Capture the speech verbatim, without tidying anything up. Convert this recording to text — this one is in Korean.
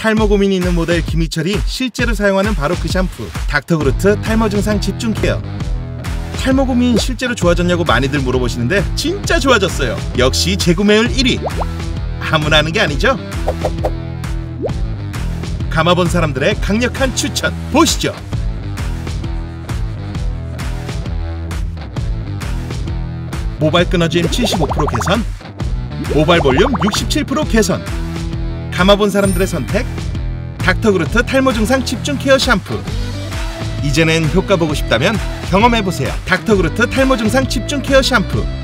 탈모 고민이 있는 모델 김희철이 실제로 사용하는 바로 그 샴푸, 닥터그루트 탈모 증상 집중 케어. 탈모 고민 실제로 좋아졌냐고 많이들 물어보시는데 진짜 좋아졌어요. 역시 재구매율 일 위. 아무나 하는 게 아니죠? 감아본 사람들의 강력한 추천 보시죠. 모발 끊어짐 칠십오 퍼센트 개선, 모발 볼륨 육십칠 퍼센트 개선. 감아본 사람들의 선택, 닥터그루트 탈모 증상 집중 케어 샴푸. 이제는 효과 보고 싶다면 경험해보세요. 닥터그루트 탈모 증상 집중 케어 샴푸.